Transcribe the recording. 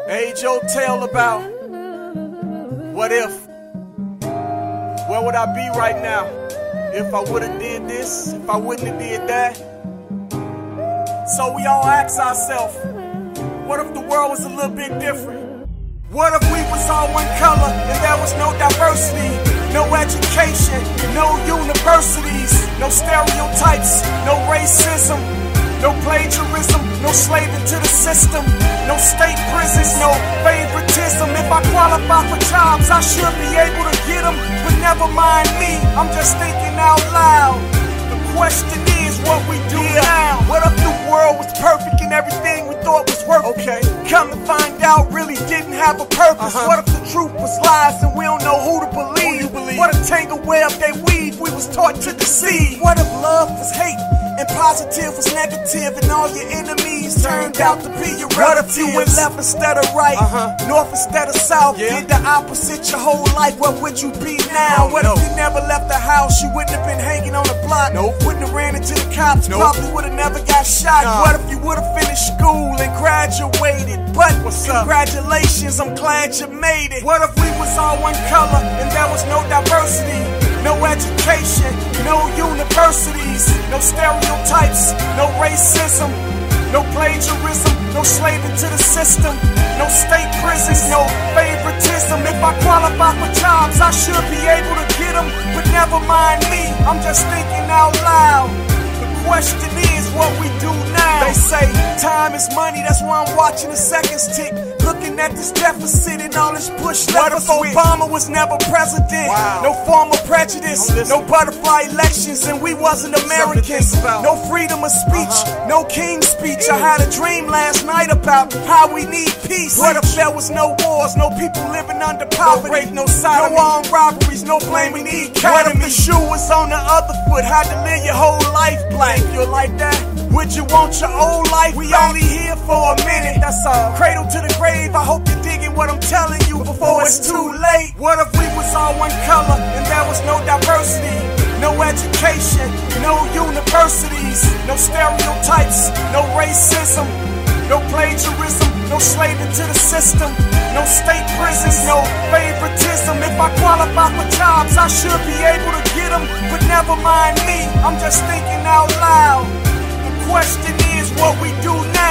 Age-old tale about what if. Where would I be right now if I would've did this, if I wouldn't have did that? So we all ask ourselves, what if the world was a little bit different? What if we was all one color and there was no diversity? No education, no universities, no stereotypes, no racism, no plagiarism, no slaving to the system, no state prisons, no favoritism. If I qualify for jobs, I should be able to get them, but never mind me, I'm just thinking out loud. The question is what we do now. What if the world was perfect and everything we thought was worth it? Come to find out really didn't have a purpose. What if the truth was lies and we don't know who to believe? What a tangled web they weave, we was taught to deceive. What if love was hate and positive was negative and all your enemies turned out to be your relatives? What if you went left instead of right, north instead of south, did the opposite your whole life, what would you be now? What if you never left the house, you wouldn't have been hanging on the block, wouldn't have ran into the cops, probably would have never got shot. What if you would have finished school and graduated? But congratulations, I'm glad you made it. What if we was all one color and there was no diversity? No education, no universities, no stereotypes, no racism, no plagiarism, no slaving to the system, no state prisons, no favoritism. If I qualify for jobs, I should be able to get them, but never mind me, I'm just thinking out loud. The question is what we do now. They say time is money, that's why I'm watching the seconds tick, looking at this deficit and all this push. What if Obama was never president? No form of prejudice, no butterfly elections, and we wasn't Americans. No freedom of speech, no king's speech. I had a dream last night about how we need peace. What if there was no wars, no people living under poverty, no rape, no sodomy, no armed robberies, no blaming the economy? What if the shoe was on the other foot, had to live your whole life blank? You're like that? Would you want your old life? We only here for a minute, that's all. Cradle to the grave, I hope you're digging what I'm telling you before it's too late. What if we was all one color and there was no diversity? No education, no universities, no stereotypes, no racism, no plagiarism, no slaving to the system, no state prisons, no favoritism. If I qualify for jobs, I should be able to get them, but never mind me, I'm just thinking out loud. The question is what we do now.